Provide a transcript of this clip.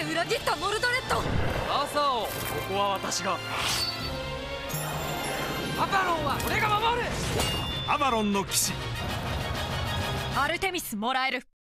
裏切ったモルドレッド。 朝をここは私が。アバロンは俺が守る。 アバロンの騎士。 アルテミスもらえる。